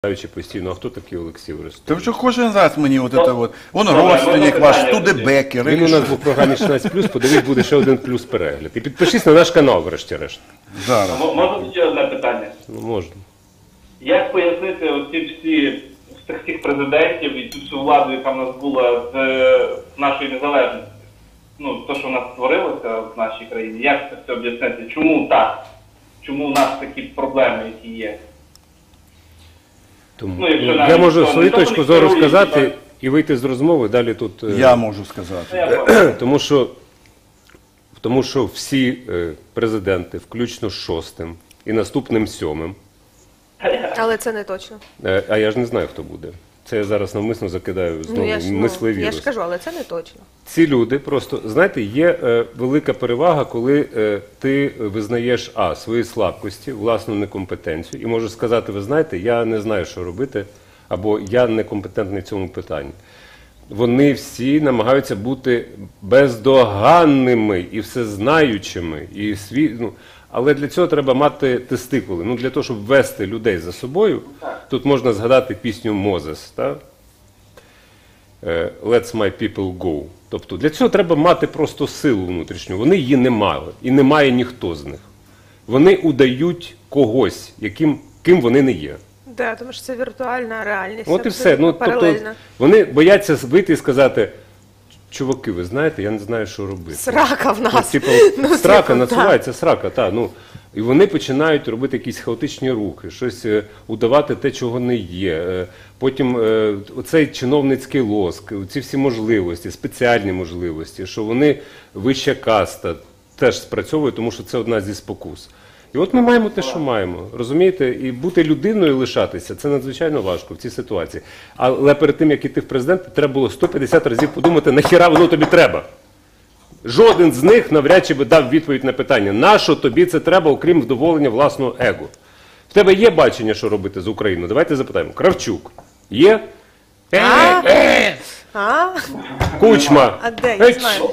Постійно, а хто такий Олексій Орестович? Та що кожен раз мені от це от, он родственник ваш, Студебекер. Він у нас був в програмі 16+, подивись, буде ще один плюс перегляд. І підпишись на наш канал, врешті-решт. Зараз. Можна ще одне питання? Ну, можна. Як пояснити оці всіх президентів і цю всю владу, яка в нас була з нашої незалежності? Ну, те, що в нас створилося в нашій країні, як це все об'яснити? Чому так? Чому в нас такі проблеми, які є? Тому я можу свою точку зору сказати і вийти з розмови, далі тут... Я можу сказати. Тому що всі президенти, включно з 6-м і наступним 7-м, Але це не точно. а я ж не знаю, хто буде. Це я зараз навмисно закидаю знову мисловий вірус. Я ж кажу, але це не точно. Ці люди просто, знаєте, є велика перевага, коли ти визнаєш, свої слабкості, власну некомпетенцію, і можеш сказати, ви знаєте, я не знаю, що робити, або я некомпетентний в цьому питанні. Вони всі намагаються бути бездоганними і всезнаючими, і але для цього треба мати тестикули. Ну, для того, щоб вести людей за собою, тут можна згадати пісню «Мозес», так? «Let my people go». Тобто для цього треба мати просто силу внутрішню. Вони її не мали. І не має ніхто з них. Вони удають когось, ким вони не є. Так, тому що це віртуальна реальність. От і все. Ну, тобто, вони бояться вийти і сказати, чуваки, ви знаєте, я не знаю, що робити. Срака в нас. Срака, насувається срака, так. І вони починають робити якісь хаотичні рухи, щось удавати те, чого не є. Потім оцей чиновницький лоск, ці всі можливості, спеціальні можливості, що вони вища каста, теж спрацьовує, тому що це одна зі спокус. І от ми маємо те, що маємо, розумієте? І бути людиною лишатися, це надзвичайно важко в цій ситуації. Але перед тим, як іти в президенти, треба було 150 разів подумати, нахіра воно тобі треба. Жоден з них навряд чи би дав відповідь на питання, нащо тобі це треба, окрім вдоволення власного его. В тебе є бачення, що робити з Україною? Давайте запитаємо. Кравчук. Є? Кучма. А де? Я знаю.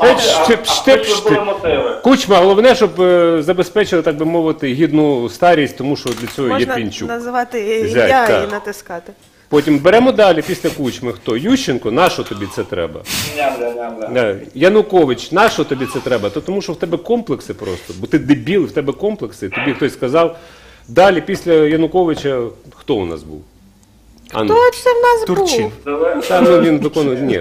Кучма, головне, щоб забезпечили, так би мовити, гідну старість, тому що для цього є Пінчук. Можна називати ім'я і натискати. Потім беремо далі, після Кучми, хто? Ющенко, нащо тобі це треба? Янукович, нащо тобі це треба? Тому що в тебе комплекси просто, бо ти дебіл, в тебе комплекси, тобі хтось сказав. Далі, після Януковича, хто у нас був? Хто це в нас був? Там він виконує, ні.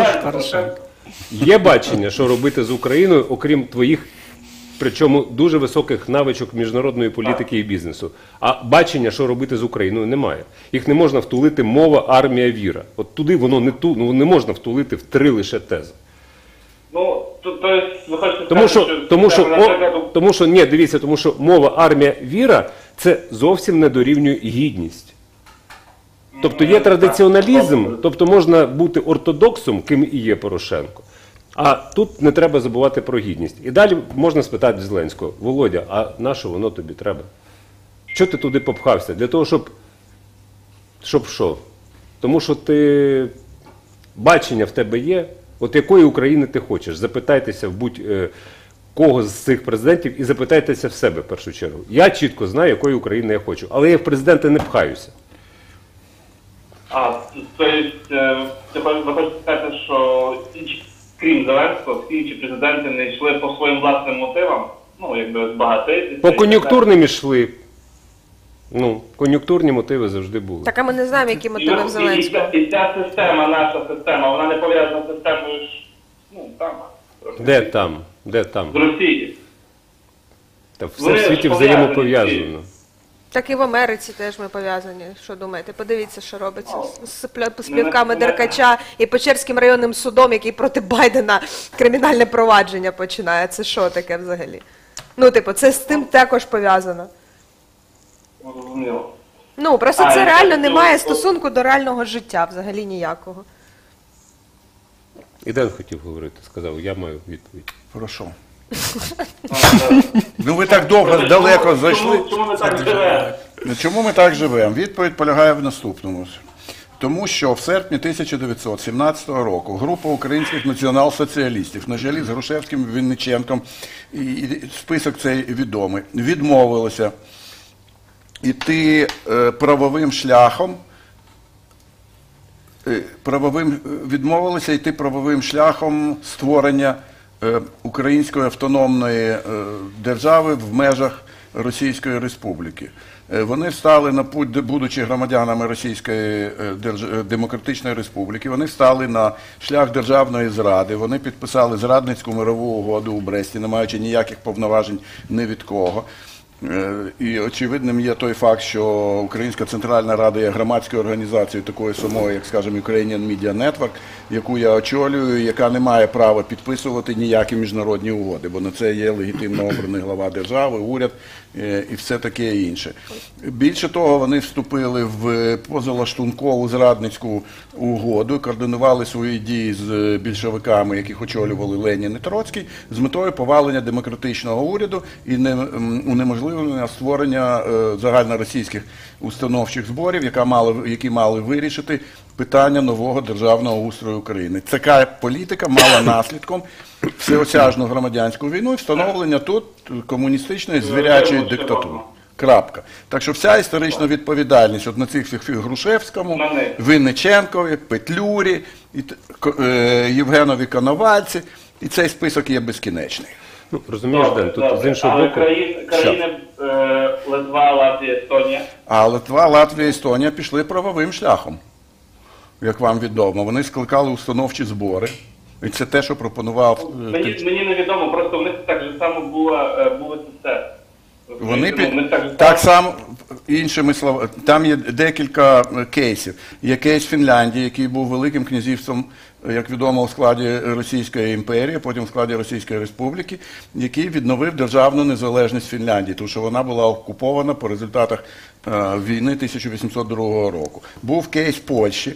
Є бачення, що робити з Україною, окрім твоїх, причому дуже високих навичок міжнародної політики і бізнесу. А бачення, що робити з Україною, немає. Їх не можна втулити мова, армія, віра. От туди воно не можна втулити в 3 лише тези. Ну, ви хочете сказати, тому що, ні, дивіться, тому що мова, армія, віра – це зовсім не дорівнює гідність. Тобто є традиціоналізм, тобто можна бути ортодоксом, ким і є Порошенко. А тут не треба забувати про гідність. І далі можна спитати Зеленського, Володя, а на що воно тобі треба? Чого ти туди попхався? Для того, щоб що? Тому що бачення в тебе є, от якої України ти хочеш. Запитайтеся в будь-кого з цих президентів і запитайтеся в себе в першу чергу. Я чітко знаю, якої України я хочу, але я в президенти не пхаюся. Тобто, ви хочете сказати, що крім Зеленського, всі інші президенти не йшли по своїм власним мотивам? Ну, якби збагатитися. По кон'юнктурним йшли. Ну, кон'юнктурні мотиви завжди були. Так, а ми не знаємо, які мотиви в Зеленського. І ця система, наша система, вона не пов'язана з системою, там. Де там? Де там? З Росії. Та все в світі взаємопов'язано. Так і в Америці теж ми пов'язані. Що думаєте? Подивіться, що робиться з плівками Деркача і Печерським районним судом, який проти Байдена кримінальне провадження починає. Це що таке взагалі? Ну, типу, це з тим також пов'язано. Ну, просто це реально не має стосунку до реального життя, взагалі ніякого. І Ден хотів говорити, сказав, я маю відповідь. Прошу. Ну ви так довго, далеко зайшли. Чому ми так живемо? Чому ми так живемо? Відповідь полягає в наступному. Тому що в серпні 1917 року група українських націонал-соціалістів на чолі з Грушевським, Вінниченком, і список цей відомий, відмовилися йти правовим шляхом відмовилися йти правовим шляхом створення Української автономної держави в межах Російської Республіки. Вони встали на путь, будучи громадянами Російської Демократичної Республіки, вони встали на шлях державної зради, вони підписали зрадницьку мирову угоду у Бресті, не маючи ніяких повноважень ні від кого. І очевидним є той факт, що Українська Центральна Рада є громадською організацією такою самою, як, скажімо, Ukrainian Media Network, яку я очолюю, яка не має права підписувати ніякі міжнародні угоди, бо на це є легітимно обраний глава держави, уряд і все таке інше. Більше того, вони вступили в позалаштункову зрадницьку угоду, координували свої дії з більшовиками, яких очолювали Ленін і Троцький, з метою повалення демократичного уряду і унеможливлення створення загальноросійських установчих зборів, які мали вирішити питання нового державного устрою України. Така політика мала наслідком всеосяжну громадянську війну і встановлення тут комуністичної звірячої диктатури. Крапка. Так що вся історична відповідальність от на цих всіх Грушевському, Винниченкові, Петлюрі, Євгенові Коновальці, і цей список є безкінечний. Ну, розумієш, Ден, тут з іншого але боку... країни Литва, Латвія, Естонія? А Литва, Латвія, Естонія пішли правовим шляхом, як вам відомо. Вони скликали установчі збори. І це те, що пропонував... Мені невідомо, просто в них так же само було СССР. Вони так само, іншими словами, там є декілька кейсів. Є кейс Фінляндії, який був великим князівством, як відомо, у складі Російської імперії, потім у складі Російської Республіки, який відновив державну незалежність Фінляндії, тому що вона була окупована по результатах війни 1802 року. Був кейс Польщі,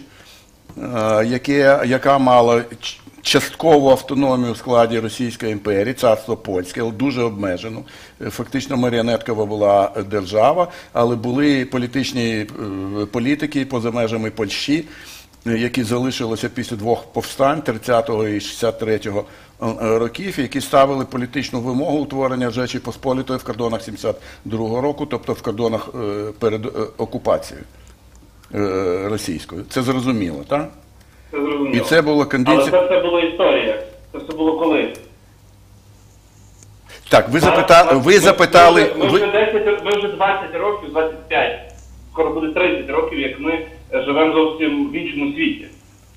яка мала часткову автономію у складі Російської імперії, царство польське, але дуже обмежену. Фактично маріонеткова була держава, але були політичні політики поза межами Польщі, які залишилися після двох повстань 30-го і 63-го років, які ставили політичну вимогу утворення Речі Посполітої в кордонах 72-го року, тобто в кордонах перед окупацією російською. Це зрозуміло, так? Це зрозуміло. І це було кондиція... Але це все було історія. Це все було коли? Так, ви запитали... Ми вже 20 років, 25, скоро буде 30 років, як ми живемо зовсім в іншому світі.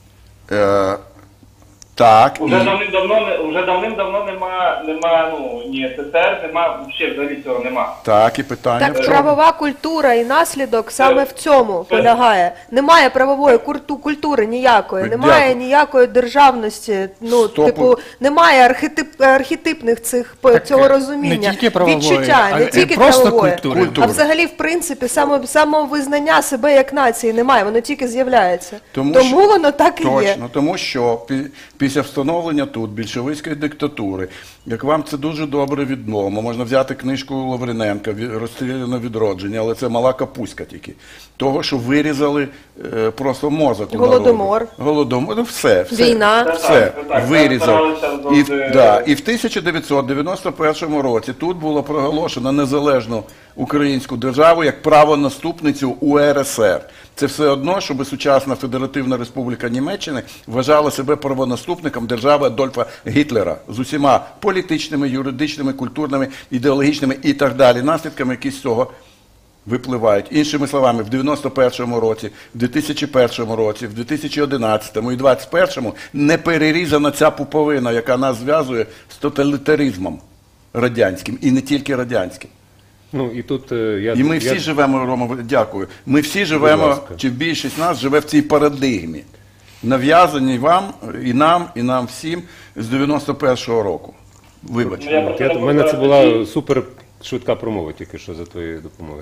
Так. Уже давним-давно нема ні СССР, нема, взагалі цього нема. Так, і питання Так в чому? правова культура і наслідок саме в цьому полягає. Немає правової культури ніякої, немає Дякую. ніякої державності, типу, немає архетипних цього розуміння, не тільки правової, відчуття, не а тільки просто правової, культури. а взагалі, в принципі, самовизнання себе як нації немає, воно тільки з'являється. Тому воно так і є. Точно, тому що після встановлення тут більшовицької диктатури, як вам це дуже добре відомо, можна взяти книжку Лавриненка «Розстріляне відродження», але це мала капуська тільки. Того, що вирізали просто мозок у Голодомор. народу. Голодомор, все. Війна. Все, Так, вирізали. старалися І в 1991 році тут було проголошено незалежну українську державу як правонаступницю УРСР. Це все одно, щоб сучасна Федеративна Республіка Німеччини вважала себе правонаступником держави Адольфа Гітлера з усіма політичними, юридичними, культурними, ідеологічними і так далі наслідками, які з цього випливають. Іншими словами, в 91-му році, в 2001 році, в 2011-му і 2021-му не перерізана ця пуповина, яка нас зв'язує з тоталітаризмом радянським і не тільки радянським. Ну, і тут І ми всі живемо, Рома, дякую, ми всі живемо, чи більшість нас живе в цій парадигмі, нав'язаній вам, і нам всім з 91-го року. Вибачте. У мене це була супер швидка промова тільки що за твоєю допомогою.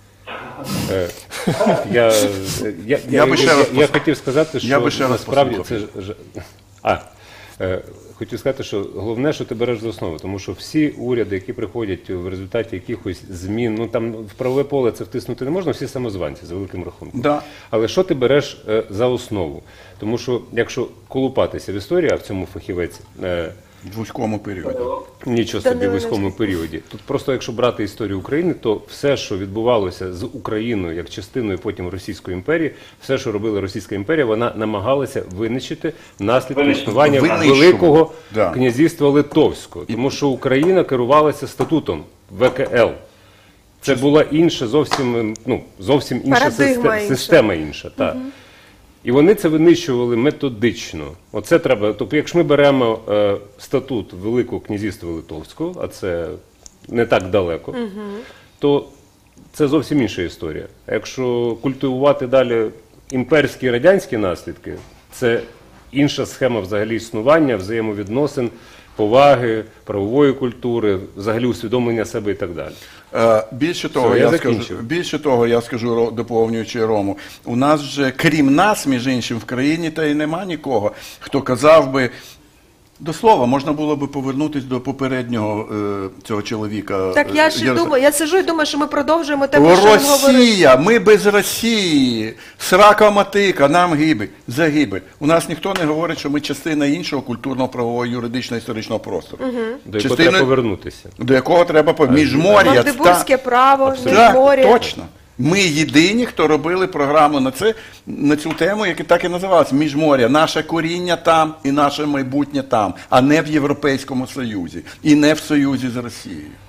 Я хотів сказати, що насправді це... Хотів сказати, що головне, що ти береш за основу, тому що всі уряди, які приходять в результаті якихось змін, ну там в правове поле це втиснути не можна, всі самозванці за великим рахунком. Да. Але що ти береш за основу? Тому що якщо колупатися в історії, а в цьому фахівець В вузькому періоді. Нічого Та собі не в військовому періоді. Тут просто, якщо брати історію України, то все, що відбувалося з Україною як частиною потім Російської імперії, все, що робила Російська імперія, вона намагалася винищити наслідки існування Винищувати. Великого Да. князівства Литовського. Тому що Україна керувалася статутом ВКЛ. Це була інша, зовсім інша Парадигма інша. система інша. Так. І вони це винищували методично. Оце треба. Тобто, якщо ми беремо статут Великого князівства Литовського, а це не так далеко, то це зовсім інша історія. А якщо культивувати далі імперські і радянські наслідки, це інша схема взагалі існування, взаємовідносин, поваги, правової культури, взагалі усвідомлення себе і так далі. Більше того, Все, я я закінчив. скажу, доповнюючи Рому, у нас же, крім нас, між іншим, в країні та й нема нікого, хто казав би, до слова, можна було би повернутися до попереднього цього чоловіка. Так я ж Ярослава. думаю, я сиджу і думаю, що ми продовжуємо те, про що він говорив. Росія, ми без Росії, срака матика, нам гибель, загибель. У нас ніхто не говорить, що ми частина іншого культурно-правового, юридичного, історичного простору. До якого треба повернутися. До якого треба міжмор'я. Магдебурзьке право, Так, міжмор'я. точно. Ми єдині, хто робили програму на цю тему, яка так і називалась «Міжмор'я». Наше коріння там і наше майбутнє там, а не в Європейському Союзі. І не в союзі з Росією.